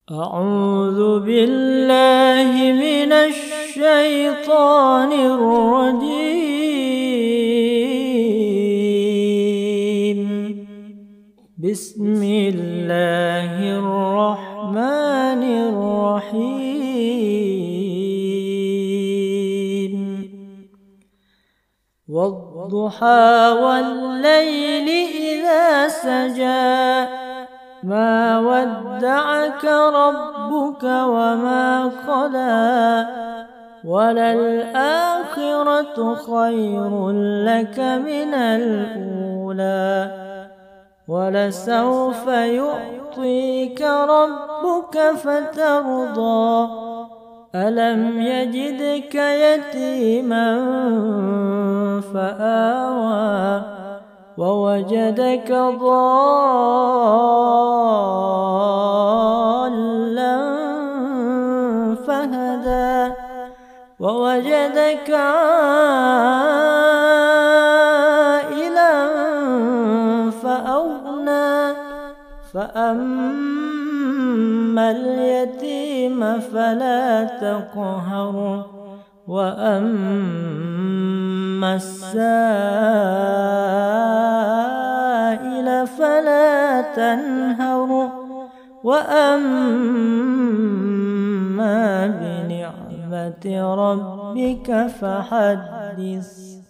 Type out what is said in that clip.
أعوذ بالله من الشيطان الرجيم. بسم الله الرحمن الرحيم. والضحى والليل إذا سجى ما ودعك ربك وما قلى وللآخرة خير لك من الأولى ولسوف يعطيك ربك فترضى ألم يجدك يتيما فآوى ووجدك ضالا فهدى ووجدك عائلا فأغنى فأما اليتيم فلا تقهر وأما السائل فلا تنهر وأما بنعمة ربك فحدث.